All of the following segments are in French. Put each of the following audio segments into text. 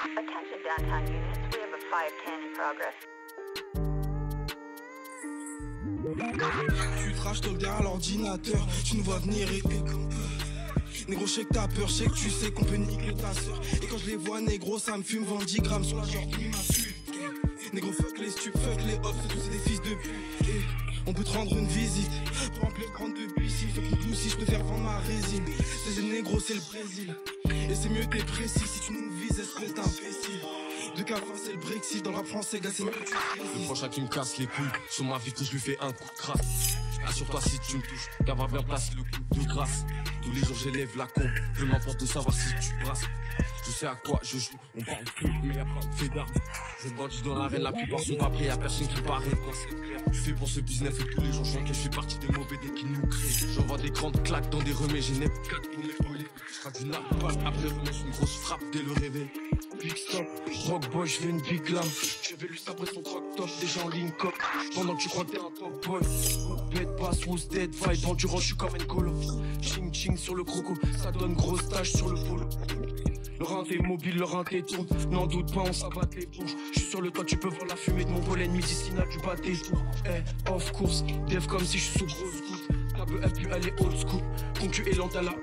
Attention downtown units, we have a 510 in progress. Tu trash talk derrière l'ordinateur, tu nous vois venir et négro, je sais que t'as peur, je sais que tu sais qu'on peut niquer ta soeur. Et quand je les vois, négro, ça me fume 20 10 grammes sur la genre qui m'insulte. Négro, fuck les stupes, fuck les hops, c'est tous des fils de pute. Et on peut te rendre une visite, pour remplir 32 bus, il faut que nous si je préfère vendre ma résine. C'est négro, c'est le Brésil. Et c'est mieux que t'es précis, si tu nous vises, espèce d'imbécile. De qu'à fin c'est le Brexit, dans le rap français, gars, c'est mieux que tu le prochain qui me casse les couilles, sur ma vie que je lui fais un coup de crasse. Assure-toi si tu me touches, qu'avoir bien placé le coup de grâce. Tous les jours j'élève la con, peu m'importe de savoir si tu brasses. Je sais à quoi je joue, on parle plus, mais y'a pas de fait d'armes. Je bandis dans l'arène, la plupart sont pas prêts, y'a personne qui paraît. Je fais pour ce business et tous les jours je que je fais partie des mauvais dés qui nous créent. J'envoie des grandes claques dans des remets, j'ai n'ai 4 pour m'épauler. Je serai du narcopasse, après remonte une grosse frappe dès le réveil. Big stop, rock boy, je veux une big lame. Je vais lui sabrer son croc top, déjà en ligne cop. Pendant que tu crois que t'es un top boy. Bête pass, was dead, vibe endurance, je suis comme un colo. Ching ching sur le croco, ça donne grosse tache sur le polo. Le rinté mobile, le rinté tourne. N'en doute pas, on s'abatte les bouches. Je suis sur le toit, tu peux voir la fumée de mon pollen médicinal du pâté tour. Eh, off course, dev comme si je suis sous grosse goutte. Ta peu elle pue, elle est old school. Concu est lente à la.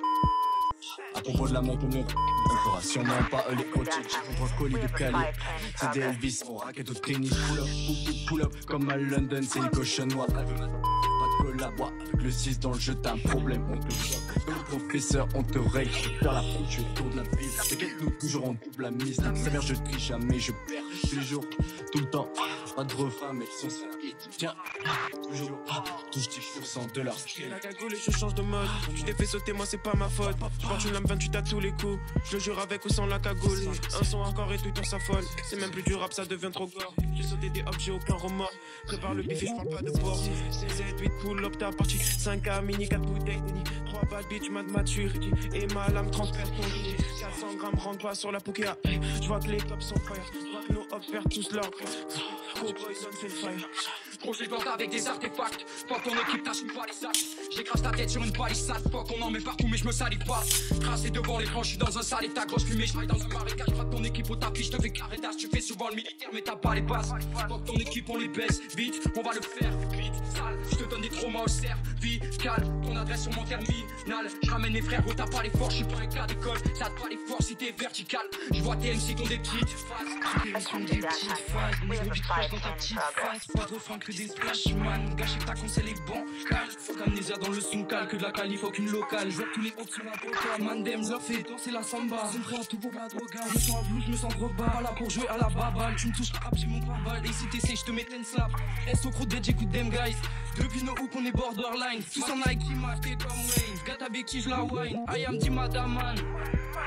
À propos de la moto, on fera sûrement pas les coachés. On prend colis de Cali. C'est des Elvis, on raquette au tennis. Pull up, comme à London, c'est une cochonne noire. Pas de collab, avec le 6 dans le jeu, t'as un problème. On te choque. Le professeur, on te raye. Dans la front, tu es tour de la ville. T'inquiète, nous, toujours on double la mise. Sa mère, je triche jamais, je perds. Tous les jours, tout le temps. Pas de refrain, mais son son tiens, toujours, touche 10% de leur style. La cagoule et je change de mode. Tu t'es fait sauter, moi c'est pas ma faute. Je porte une lame 28 à tous les coups. Je le jure avec ou sans la cagoule. Un son encore et tout on s'affole. C'est même plus du rap, ça devient trop gore. J'ai sauté des hops, j'ai aucun remords. Prépare le bif et je parle pas de porc. CZ, 8 pull up, t'as parti 5K, mini 4 bouteilles. 3 bad bitch, maturity. Et ma lame transperce ton lit. 400 grammes, rentre pas sur la Pokea. Je vois que les cops sont fire. Je vois que nos hops perdent tous leur Poison c'est le fire. Projet bord avec des artefacts. Fuck ton équipe, t'assumes pas les sacs. J'écrase ta tête sur une palissade. Fuck on en met partout mais je me salis pas. Tracé devant l'écran, je suis dans un sale état. Grosse fumée, je travaille dans un marécage. Frappe ton équipe au tapis, je te fais carré d'as. Tu fais souvent le militaire mais t'as pas les bases. Fuck ton équipe, on les baisse. Vite, on va le faire. Vite, sale, je te donne des traumas au cerf. Vie, calme, ton adresse sur mon terminal. Je ramène les frères, t'as pas les forces. Je suis pas un gars d'école, ça te pas les forces si t'es vertical. Je vois tes MC qui ont des petites faces. Attention downtown units, we have a 510 dans ta petite progress. face, pas de refrain que des splash man. Gâcher ta con c'est les bancals. Faut amnésia dans le son-cal, que de la qualif, aucune locale. Je vois tous les autres sur la boca, mandem leur fait danser la samba. Ils sont prêts à tout pour la droga. Je me sens à blue, je me sens trop bas. Pas là pour jouer à la baballe, tu me touches à j'ai mon pare-balles. Et si t'essayes, je te mets 10 slap. S au croûte bête, j'écoute them guys. Depuis nos hooks, on est borderline. Tous en Nike, marqué comme Wayne. Gata Becky, je la wine. I am dit madame man.